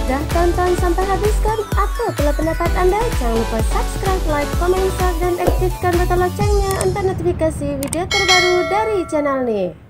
Sudah tonton sampai habis kan? Apalah pendapat Anda? Jangan lupa subscribe, like, comment, share, dan aktifkan tombol loncengnya untuk notifikasi video terbaru dari channel ini.